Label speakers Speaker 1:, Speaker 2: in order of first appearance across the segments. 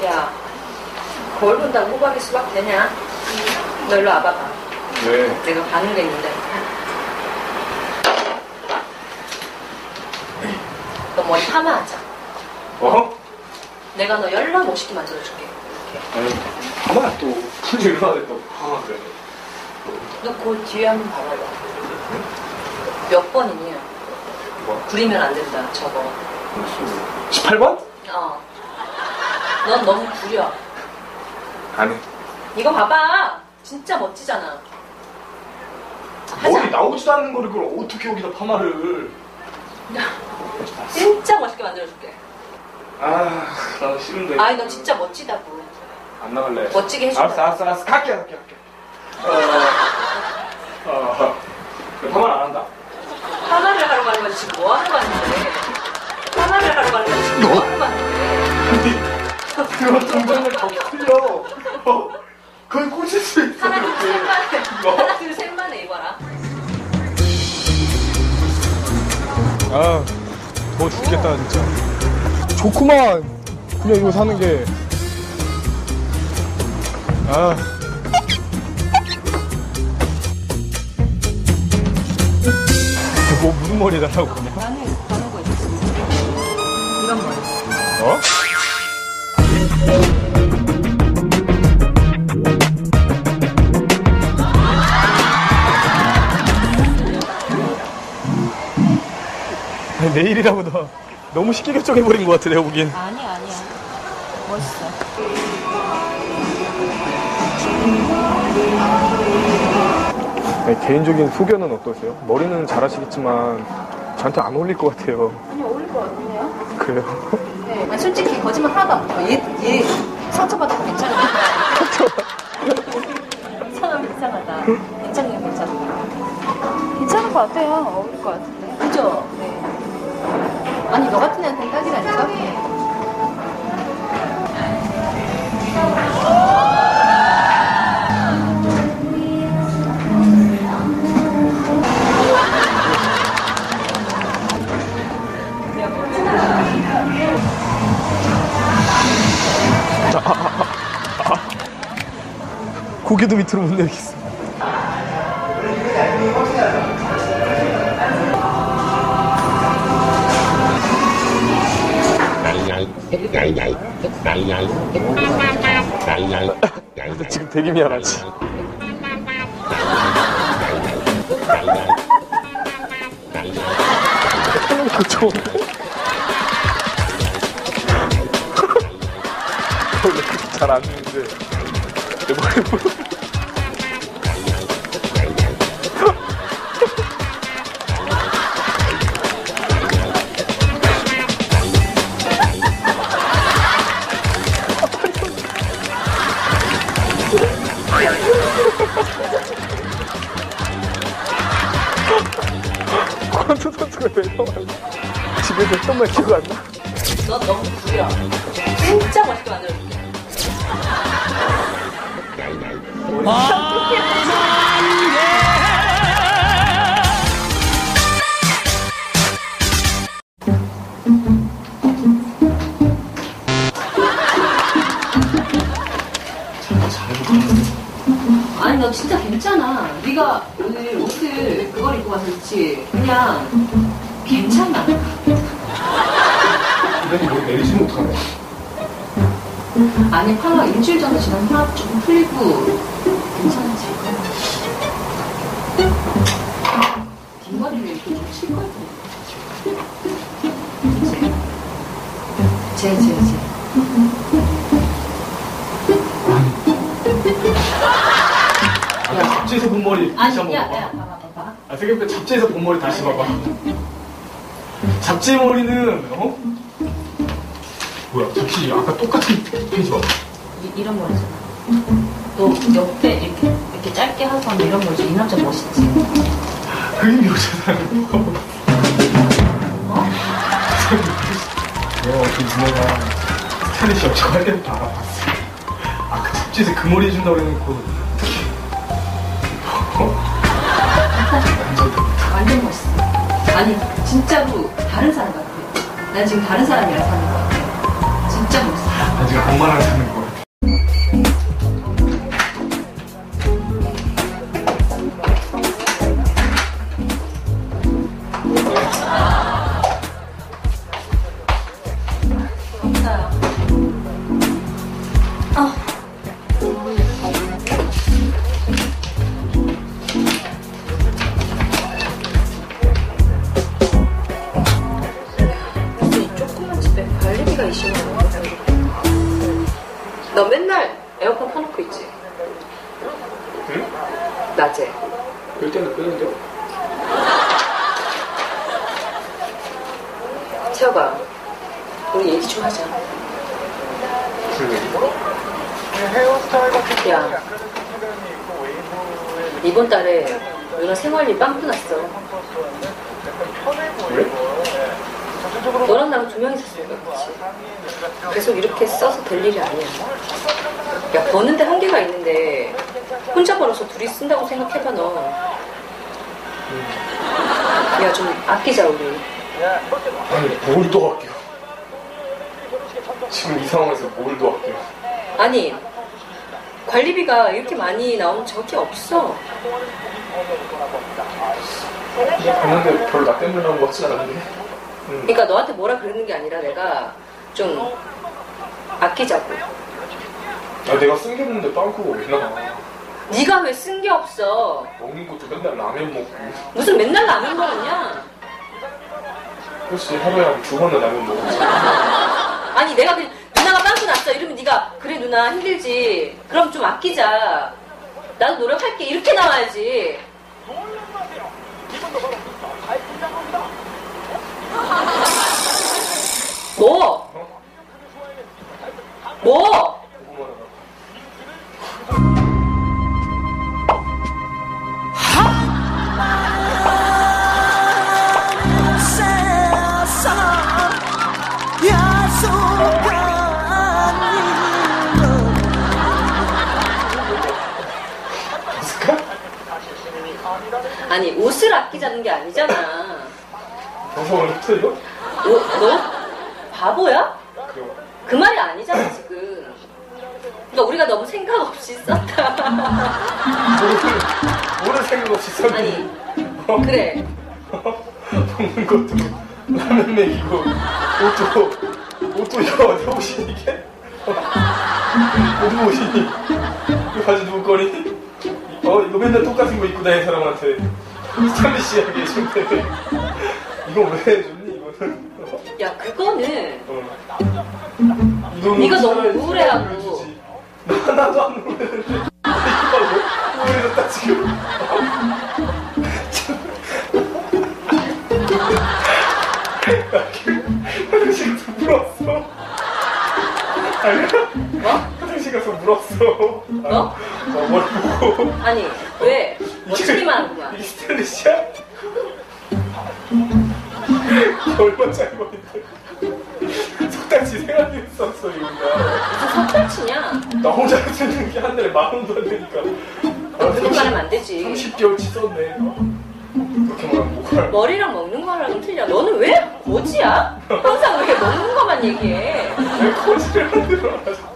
Speaker 1: 야, 거울 본다고 호박이 수박 되냐? 너 일로 와봐봐.
Speaker 2: 왜?
Speaker 1: 내가 가는 게 있는데. 너 머리 파마하자.
Speaker 2: 어?
Speaker 1: 내가 너 연락 멋있게 만들어줄게.
Speaker 2: 아니, 파마 또 풀지 일어나는데 또 파마 그래.
Speaker 1: 너 그 뒤에 한번 봐봐봐. 몇 번이니?
Speaker 2: 뭐?
Speaker 1: 구리면 안 된다, 저거.
Speaker 2: 18번?
Speaker 1: 어. 넌 너무 구려.
Speaker 2: 안 해.
Speaker 1: 이거 봐봐. 진짜 멋지잖아.
Speaker 2: 머리 나오지도 않는 거를 그걸 어떻게 여기다 파마를.
Speaker 1: 진짜 멋있게 만들어줄게.
Speaker 2: 아, 나 싫은데.
Speaker 1: 아이, 너 진짜 멋지다고.
Speaker 2: 안 나갈래.
Speaker 1: 멋지게 해준다.
Speaker 2: 알았어. 갈게. 파마를 안 한다.
Speaker 1: 파마를 하러 가는 거지 지금 뭐 하러 가는데? 파마를 하러 가는 거지 지금 뭐 하러 가는데?
Speaker 2: 그런 동작을 더 틀려. 거의 꽂힐 수 있어.
Speaker 1: 하나 둘 셋만 해 입어라.
Speaker 3: 아, 더워 죽겠다 진짜. 좋구만. 그냥 이거 사는 게. 아. 뭐 무슨 머리 달라고 그냥?
Speaker 1: 나는 그런 거 있었어. 이런 머리.
Speaker 3: 어? 아니, 내일이라고 너무 쉽게 결정해버린 것 같아, 내가 보기엔.
Speaker 1: 아니야. 멋있어.
Speaker 3: 아니, 개인적인 소견은 어떠세요? 머리는 잘하시겠지만 저한테 안 어울릴 것 같아요.
Speaker 1: 아니 어울릴 것 같은데요?
Speaker 3: 그래요?
Speaker 1: 네. 아니, 솔직히 거짓말 하나도 안 먹어. 얘 상처받아도 괜찮아. 사람 이상하다. 괜찮아요. 괜찮을 것 같아요. 어울릴 것 같은데. 그죠? 네. 아니 너 같은 애한테는 딱이라니까?
Speaker 3: 고개도 밑으로 못 내리겠어. 나 지금 되게 미안하지. 그쵸. 원래 그렇게 잘 안 되는데 내 머리 권투 선수가 내려와요. 집에서 했던 말 기억 안 나?
Speaker 1: 너 너무 구려. 진짜 멋있게 만들어줄게. 아니 너 진짜 괜찮아. 네가 오늘 옷을 그걸 입고 와서 그렇지. 그냥 괜찮아.
Speaker 2: 근데 머리 내리지 못하네.
Speaker 1: 아니 파마 일주일 정도 지나면 파마 조금 풀리고 괜찮아지. 뒷머리를 이렇게 좀 칠 거야. 제.
Speaker 2: 아까 잡지에서 본 머리 다시 한번 봐봐.
Speaker 1: 야, 봐봐.
Speaker 2: 아, 생각보다 잡지에서 본 머리 다시 봐봐. 잡지 머리는, 어? 뭐야, 잡지 아까 똑같은 페이지 봐봐.
Speaker 1: 이런 머리잖아. 너 옆에 이렇게 짧게 하고 하면 이런 머리지. 이 남자 멋있지?
Speaker 2: 그림이 오잖아요.
Speaker 1: 어?
Speaker 2: 그 누나가 스타일리시 엄청 할 때부터 알아봤어. 아, 그 잡지에서 그 머리 해준다고 해놓고.
Speaker 1: 완전 멋있어. 아니 진짜로 다른 사람 같아. 난 지금 다른 사람이랑 사는 거 같아. 진짜 멋있어.
Speaker 2: 난 어디가 엄마랑 사는 거야.
Speaker 1: 너 맨날 에어컨 켜놓고 있지?
Speaker 2: 응?
Speaker 1: 낮에.
Speaker 2: 끌 때는 끄는데.
Speaker 1: 태혁아, 우리 얘기 좀 하자. 야, 이번 달에 누나 생활비 빵꾸 났어.
Speaker 2: 왜?
Speaker 1: 너랑 나랑 두 명이서 쓰니까 그렇지. 계속 이렇게 써서 될 일이 아니야. 야, 버는데 한계가 있는데 혼자 벌어서 둘이 쓴다고 생각해봐 너. 야, 좀 아끼자 우리.
Speaker 2: 아니 뭘 더 아껴. 지금 이 상황에서 뭘 더 아껴.
Speaker 1: 아니, 관리비가 이렇게 많이 나오는 적이 없어.
Speaker 2: 봤는데 별로 나 때문에 나온 것 같진 않은데.
Speaker 1: 그러니까 너한테 뭐라 그러는 게 아니라 내가 좀 아끼자고.
Speaker 2: 아, 내가 쓴 게 없는데 빵꾸가 왜 나와.
Speaker 1: 네가 왜 쓴 게 없어?
Speaker 2: 먹는 것도 맨날 라면 먹고.
Speaker 1: 무슨 맨날 라면 먹었냐?
Speaker 2: 그렇지, 하루에 한 2번은 라면 먹었지.
Speaker 1: 아니, 내가 그냥 누나가 빵꾸 났어 이러면 네가 그래 누나 힘들지. 그럼 좀 아끼자. 나도 노력할게 이렇게 나와야지. 뭐? 뭐? 아니, 옷을 아끼자는 게 아니잖아.
Speaker 2: 방송을 틀려?
Speaker 1: 너 바보야?
Speaker 2: 그럼.
Speaker 1: 그 말이 아니잖아 지금. 그러니까 우리가 너무 생각 없이 썼다.
Speaker 2: 뭐를 생각 없이 썼니?
Speaker 1: 아니, 그래.
Speaker 2: 먹는 것도 라면 먹이고 옷도 이거 어디 옷이니 이게? 어디 옷이니? 이거 바지 누구 거니? 이거 맨날 똑같은 거 입고 다니는 사람한테 스타일리시하게 해준대. 이거 왜 해줬니 이거는?
Speaker 1: 야, 그거는
Speaker 2: 네가
Speaker 1: 너무 우울해하고.
Speaker 2: 나도 안 우울했는데 이거 왜 우울해졌다 지금. 화장실 가서 물었어. 아니야?
Speaker 1: 뭐?
Speaker 2: 화장실 가서 물었어.
Speaker 1: 뭐?
Speaker 2: 뭘 보고.
Speaker 1: 아니, 왜? 멋지기만 하구만.
Speaker 2: 이게 스타일리시야? 이게 얼마짜리 건데? 석달치 생활비 썼어 이거가.
Speaker 1: 무슨 석달치냐?
Speaker 2: 나 혼자 쓰는 게 한 달에 10,000원도 안 되니까.
Speaker 1: 그렇게 말하면 안 되지.
Speaker 2: 30개월치 썼네. 그렇게 말하면 못 갈.
Speaker 1: 머리랑 먹는 거랑은 틀려. 너는 왜 거지야? 항상 왜 먹는 거만 얘기해?
Speaker 2: 왜 거지를 만들어가지고.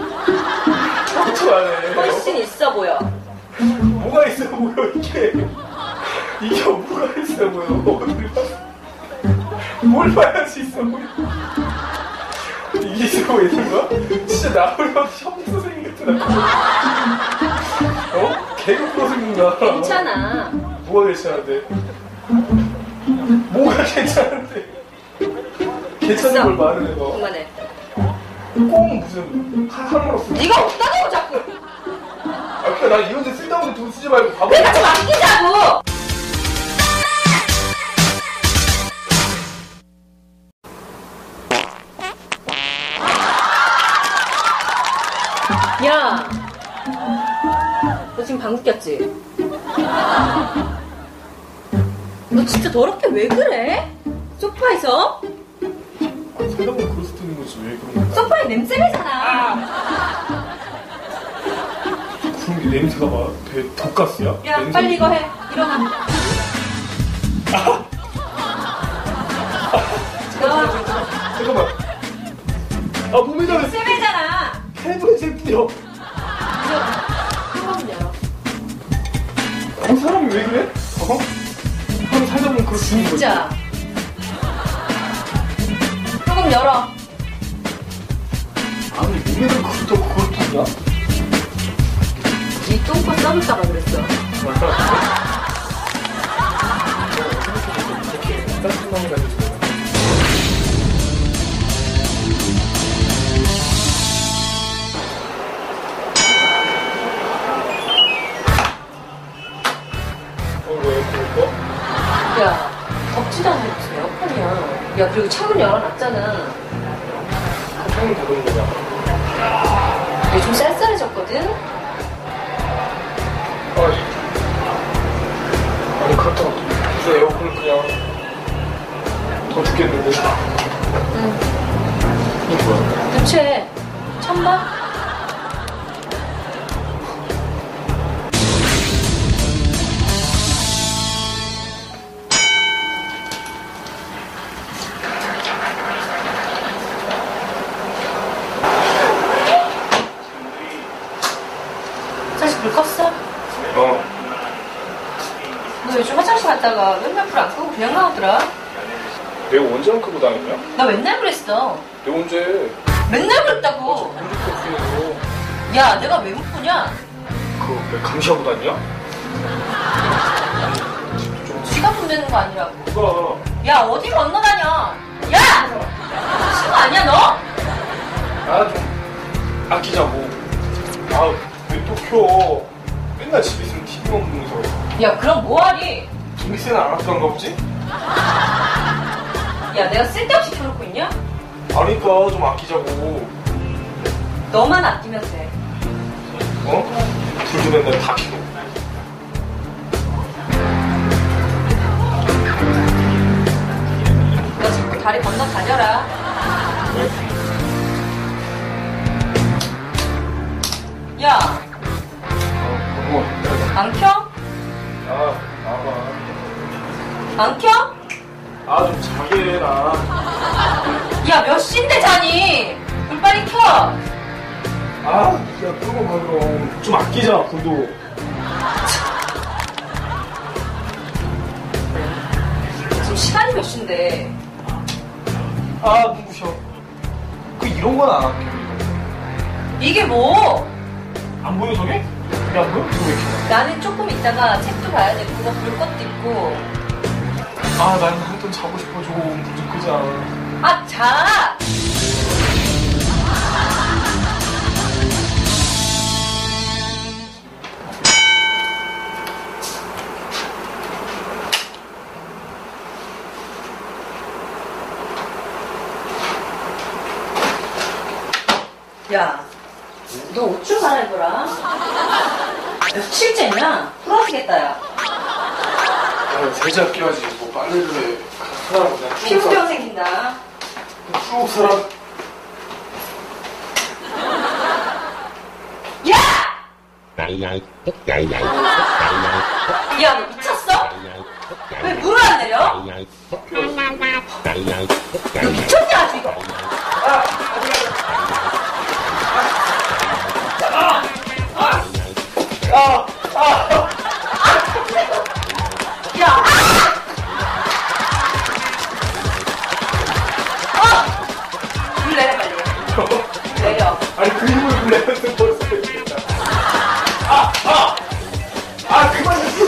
Speaker 2: 척추하네.
Speaker 1: 훨씬 있어 보여.
Speaker 2: 뭐가 있어 보여 이게. 이게 뭐가 있어 보여. 어딜 봐. 뭘 봐야지 있어 보여. 이게 있어 보이는 거야? 진짜 나보다 형 선생님 같은 개그 프로 생긴다.
Speaker 1: 괜찮아.
Speaker 2: 뭐가 괜찮은데? 뭐가 괜찮은데? 괜찮은 걸 말을 해봐.
Speaker 1: 그만해.
Speaker 2: 꼭 무슨 함으로 쓰.
Speaker 1: 네가 없다고 자꾸.
Speaker 2: 그러니까 난 이런 데 쓸데없는 돈 쓰지 말고 바보.
Speaker 1: 내가 좀 아끼자고. 야, 너 지금 방귀 꼈지? 너 진짜 더럽게 왜 그래? 소파에서?
Speaker 2: 살다 보면 그럴 수도 있는 거지. 왜 그런 거야?
Speaker 1: 소파에 냄새 나잖아.
Speaker 2: 그런 게 냄새가 막 되게 독가스야?
Speaker 1: 야,
Speaker 2: 냄새.
Speaker 1: 빨리 이거 해. 일어나.
Speaker 2: 잠깐만. 아, 몸이 다
Speaker 1: 냄새잖아.
Speaker 2: 해도 셀프요.
Speaker 1: 뜨거운 열어.
Speaker 2: 사람이 왜 그래? 사람 살다 보면 그럴 수 있는 거지.
Speaker 1: 진짜. 조금 열어.
Speaker 2: 아니 몸에는 그렇다고 그걸 타냐?
Speaker 1: 이 똥꼬 써볼까봐 그랬어.
Speaker 2: 이렇게 따뜻한 가지고. 왜 그럴까?
Speaker 1: 야, 덥지도 않은데 무슨 에어컨이야. 야, 그리고 창문 열어놨잖아.
Speaker 2: 창문 닫은 거잖아.
Speaker 1: 얘 좀 쌀쌀해졌거든?
Speaker 2: 아니 그렇다고 무슨 에어컨을 그냥 더 죽겠는데.
Speaker 1: 응.
Speaker 2: 이게 뭐야?
Speaker 1: 부채. 천막? 사실 불 껐어? 너 요즘 화장실 갔다가 맨날 불 안 끄고 그냥 나오더라?
Speaker 2: 내가 언제 안 끄고 다녔냐?
Speaker 1: 나 맨날 그랬어.
Speaker 2: 내가 언제
Speaker 1: 맨날 그랬다고. 야, 내가 왜 못 보냐?
Speaker 2: 그거 왜 감시하고 다니냐?
Speaker 1: 지가 문대는 거 아니라고.
Speaker 2: 누가
Speaker 1: 야, 어디 건너다녀? 야! 미친 거 아니야, 너?
Speaker 2: 좀 아끼자고. 왜 또 켜? 맨날 집에 있으면 TV만 보면서.
Speaker 1: 야, 그럼 뭐하니?
Speaker 2: 전기세는 안 아까운가 보지?
Speaker 1: 야, 내가 쓸데없이 켜놓고 있냐?
Speaker 2: 아니까 좀 아끼자고.
Speaker 1: 너만 아끼면 돼.
Speaker 2: 불도 맨날 다 켜고.
Speaker 1: 너 자꾸 다리 건너 다녀라. 야, 안 켜?
Speaker 2: 나와봐.
Speaker 1: 안 켜?
Speaker 2: 좀 자게 해라.
Speaker 1: 야, 몇 시인데 자니? 불 빨리 켜.
Speaker 2: 야, 끄고 가, 그럼. 좀 아끼자, 불도.
Speaker 1: 지금 시간이 몇 시인데?
Speaker 2: 눈부셔. 이런 건 안 아껴.
Speaker 1: 이게 뭐?
Speaker 2: 안 보여, 저게? 왜 안 보여? 이거 왜 이렇게.
Speaker 1: 나는 조금 있다가 책도 봐야 되고, 뭐 볼 것도 있고.
Speaker 2: 나는 한턴 자고 싶어, 좀 끄자.
Speaker 1: 아, 자! 야, 너 옷 좀 갈아입어라. 며칠째냐? 부러지겠다, 야.
Speaker 2: 세자 끼워야지. 뭐 빨래를 해. 하나 그냥
Speaker 1: 피부병 생긴다.
Speaker 2: 쭉 살아.
Speaker 1: 야! 야, 너 미쳤어? 왜 물을 안 내려? 너 미쳤냐, 아주 이거? 야! 물 내려, 빨리. 물 내려.
Speaker 2: 그림을 내면서 벌써 있겠다. 그만 좀